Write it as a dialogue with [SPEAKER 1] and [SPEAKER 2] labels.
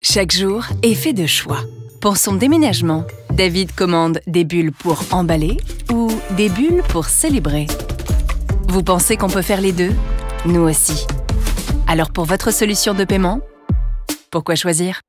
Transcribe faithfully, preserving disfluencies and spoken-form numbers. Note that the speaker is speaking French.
[SPEAKER 1] Chaque jour est fait de choix. Pour son déménagement, David commande des bulles pour emballer ou des bulles pour célébrer. Vous pensez qu'on peut faire les deux? Nous aussi. Alors pour votre solution de paiement, pourquoi choisir?